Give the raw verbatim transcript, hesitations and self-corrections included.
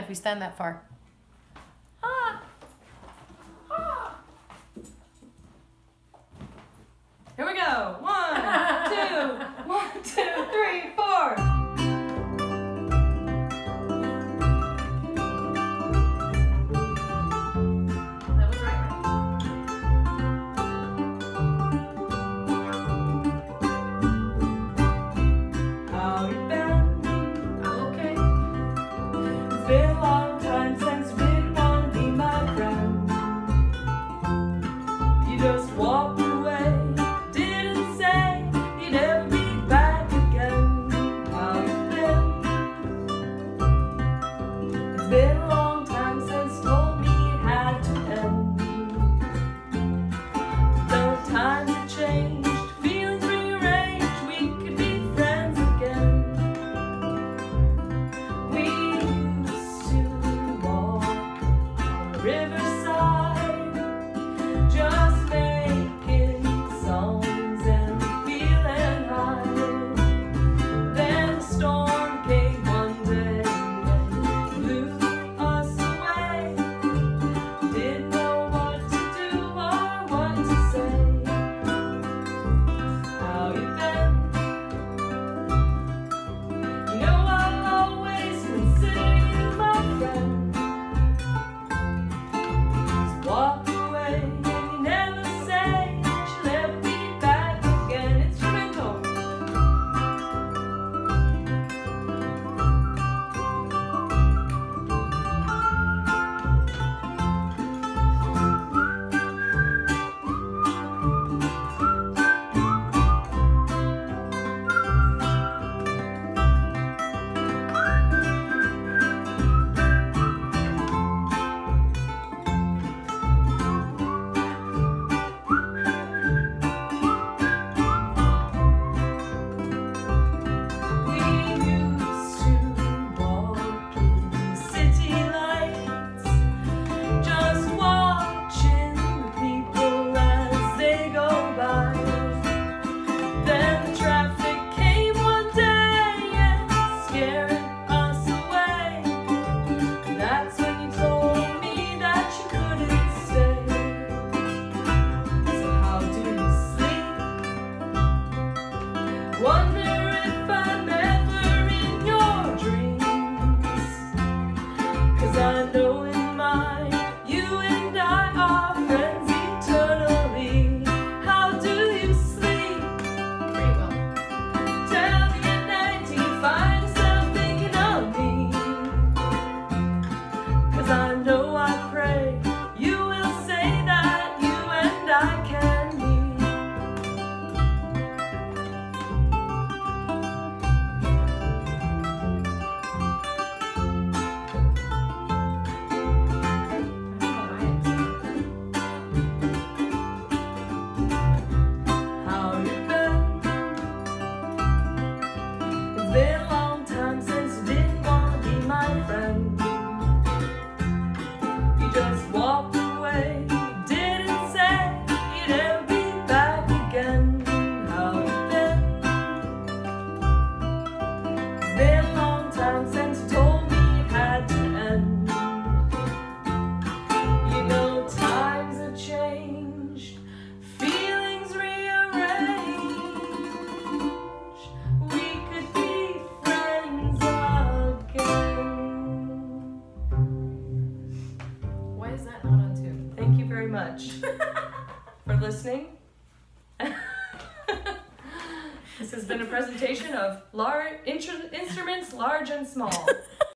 if we stand that far. Ah. Ah. Here we go. One, two, one, two, three, four. That was right, right? How you been? I'm okay. It's been a long time since you didn't want to be my friend. You just walked away, didn't say you'd ever be back again. How you been? It's been a long time since you told me it had to end. Though times have changed, feelings rearranged, we could be friends again. We used to walk on the riverside, just making songs and feeling high. Then the storm came one day and blew us away. Didn't know what to do or what to say. How you been? You know I'll always consider you my friend. Just walk away and you never say that you'll ever be back again. Instrumental. We used to walk in the city lights, just watching the people as they go by. Then the traffic came one day and scared us away. That's when you told me that you couldn't stay. So how do you sleep? Wonder if I'm ever in your dreams. 'Cause I know in mine, you and I are friends eternally. How do you sleep? Pretty well. Tell me at night, do you find yourself thinking of me? 'Cause I know I pray you will say that you and I can be. How you been? It's been a long time since you didn't want to be my friend. You just walked away, didn't say you'd ever be back again. How you been? It's been a long time since you told me it had to end. You know times have changed, feelings rearranged. We could be friends again. Why is that not on tune? Thank you very much for listening. This has been a presentation of large instruments, large and small.